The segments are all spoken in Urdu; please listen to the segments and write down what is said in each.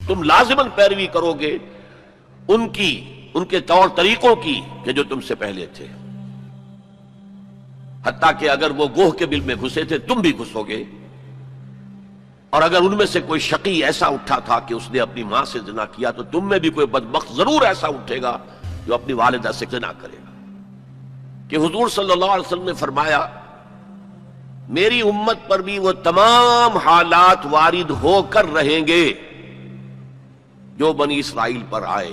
تم لازماً پیروی کرو گے ان کے طور طریقوں کی کہ جو تم سے پہلے تھے، حتیٰ کہ اگر وہ گوہ کے بل میں گھسے تھے تم بھی گھسو گے، اور اگر ان میں سے کوئی شقی ایسا اٹھا تھا کہ اس نے اپنی ماں سے زنا کیا تو تم میں بھی کوئی بدبخت ضرور ایسا اٹھے گا جو اپنی والدہ سے زنا کرے گا۔ کہ حضور صلی اللہ علیہ وسلم نے فرمایا میری امت پر بھی وہ تمام حالات وارد ہو کر رہیں گے جو بنی اسرائیل پر آئے،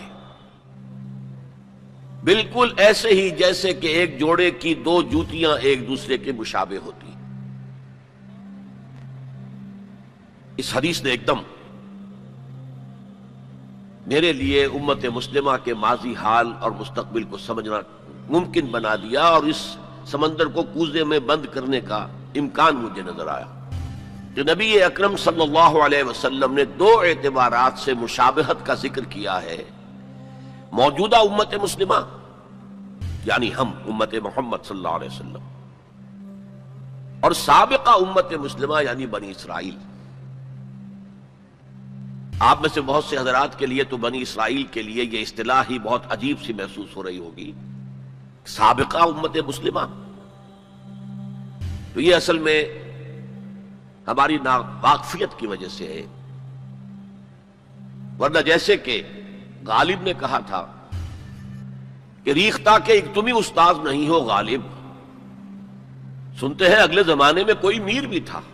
بالکل ایسے ہی جیسے کہ ایک جوڑے کی دو جوتیاں ایک دوسرے کے مشابہ ہوتی۔ اس حدیث نے ایک دم میرے لیے امت مسلمہ کے ماضی حال اور مستقبل کو سمجھنا ممکن بنا دیا، اور اس سمندر کو کوزے میں بند کرنے کا امکان مجھے نظر آیا کہ نبی اکرم صلی اللہ علیہ وسلم نے دو اعتبارات سے مشابہت کا ذکر کیا ہے۔ موجودہ امت مسلمہ یعنی ہم امت محمد صلی اللہ علیہ وسلم، اور سابقہ امت مسلمہ یعنی بنی اسرائیل۔ آپ میں سے بہت سے حضرات کے لیے تو بنی اسرائیل کے لیے یہ اصطلاح ہی بہت عجیب سی محسوس ہو رہی ہوگی، سابقہ امت مسلمہ۔ تو یہ اصل میں ہماری ناواقفیت کی وجہ سے ہے، ورنہ جیسے کہ غالب نے کہا تھا کہ ریختہ کے ایک تم ہی استاذ نہیں ہو غالب، سنتے ہیں اگلے زمانے میں کوئی میر بھی تھا۔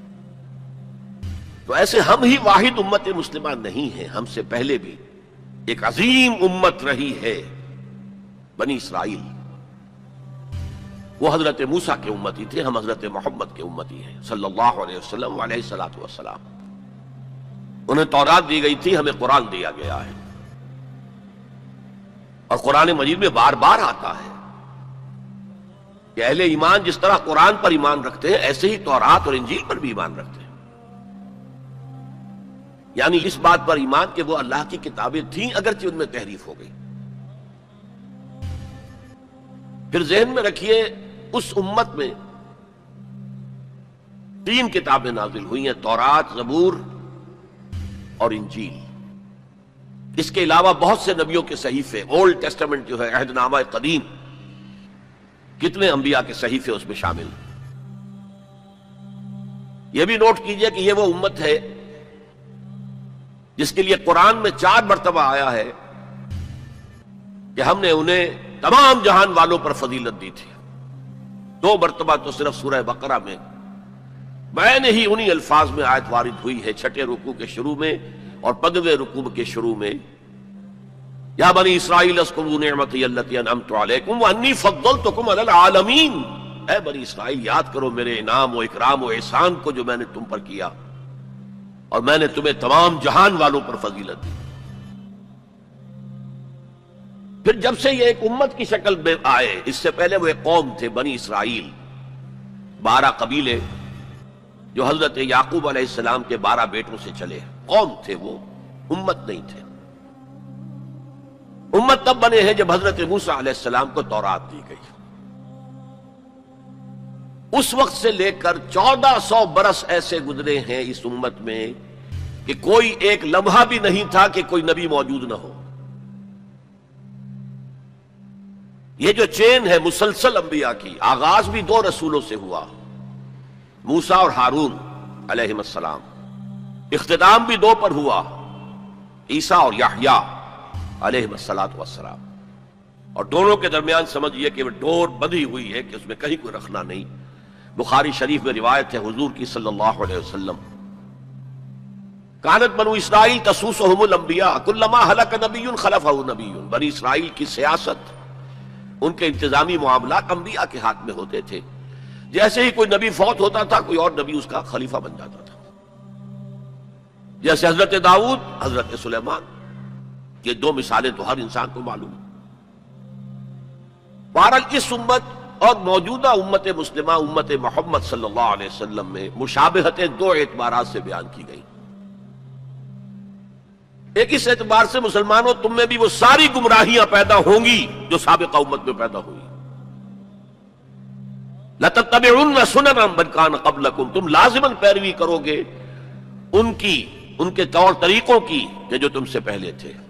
تو ایسے ہم ہی واحد امت مسلمہ نہیں ہیں، ہم سے پہلے بھی ایک عظیم امت رہی ہے بنی اسرائیل۔ وہ حضرت موسیٰ کے امتی تھے، ہم حضرت محمد کے امتی ہیں صلی اللہ علیہ وسلم علیہ الصلوۃ والسلام۔ انہیں تورات دی گئی تھی، ہمیں قرآن دیا گیا ہے، اور قرآن مجید میں بار بار آتا ہے کہ اہل ایمان جس طرح قرآن پر ایمان رکھتے ہیں ایسے ہی تورات اور انجیل پر بھی ایمان رکھتے ہیں، یعنی اس بات پر ایمان کہ وہ اللہ کی کتابیں تھیں اگرچہ ان میں تحریف ہو گئی۔ پھر ذہن میں رکھیے اس امت میں 3 کتابیں نازل ہوئی ہیں، تورات، زبور اور انجیل۔ اس کے علاوہ بہت سے نبیوں کے صحیفے، اولڈ ٹیسٹمنٹ جو ہے عہد نامہ قدیم، کتنے انبیاء کے صحیفے اس میں شامل ہیں۔ یہ بھی نوٹ کیجئے کہ یہ وہ امت ہے جس کے لیے قرآن میں 4 مرتبہ آیا ہے کہ ہم نے انہیں تمام جہان والوں پر فضیلت دی تھی۔ 2 مرتبہ تو صرف سورہ بقرہ میں میں نے ہی انہی الفاظ میں آیت وارد ہوئی ہے، 6 رکوع کے شروع میں اور 15ویں رکوع کے شروع میں، یا بنی اسرائیل اذکروا نعمتی التی انعمت علیکم وانی فضلتکم علی العالمین۔ اے بنی اسرائیل یاد کرو میرے انعام و اکرام و احسان کو جو میں نے تم پر کیا، اور میں نے تمہیں تمام جہان والوں پر فضیلت دی۔ پھر جب سے یہ ایک امت کی شکل میں آئے، اس سے پہلے وہ ایک قوم تھے بنی اسرائیل، 12 قبیلے جو حضرت یعقوب علیہ السلام کے 12 بیٹوں سے چلے، قوم تھے وہ، امت نہیں تھے۔ امت تب بنے ہیں جب حضرت موسیٰ علیہ السلام کو تورات دی گئی۔ اس وقت سے لے کر 1400 برس ایسے گزرے ہیں اس امت میں کہ کوئی ایک لمحہ بھی نہیں تھا کہ کوئی نبی موجود نہ ہو۔ یہ جو چین ہے مسلسل انبیاء کی، آغاز بھی 2 رسولوں سے ہوا، موسیٰ اور ہارون علیہم السلام، اختتام بھی 2 پر ہوا، عیسیٰ اور یحییٰ علیہم السلام، اور دونوں کے درمیان سمجھئے کہ وہ ڈور بندھی ہوئی ہے کہ اس میں کہیں کوئی رکھنا نہیں۔ بخاری شریف میں روایت ہے حضور کی صلی اللہ علیہ وسلم، کانت بنو اسرائیل تسوسہم الانبیاء کلما ہلک نبی خلفہ نبی۔ بنی اسرائیل کی سیاست، ان کے انتظامی معاملات انبیاء کے ہاتھ میں ہوتے تھے، جیسے ہی کوئی نبی فوت ہوتا تھا کوئی اور نبی اس کا خلیفہ بن جاتا تھا، جیسے حضرت داؤد، حضرت سلیمان۔ یہ 2 مثالیں تو ہر انسان کو معلوم ہیں۔ بہرحال اس امت اور موجودہ امت مسلمہ امت محمد صلی اللہ علیہ وسلم میں مشابہتیں 2 اعتبارات سے بیان کی گئی۔ ایک اس اعتبار سے مسلمانوں تم میں بھی وہ ساری گمراہیاں پیدا ہوں گی جو سابقہ امت میں پیدا ہوئی۔ لَتَتَّبِعُنَّ سُنَنَ مَنْ كَانَ قَبْلَكُمْ، تم لازماً پیروی کرو گے ان کی ان کے طور طریقوں کی کہ جو تم سے پہلے تھے۔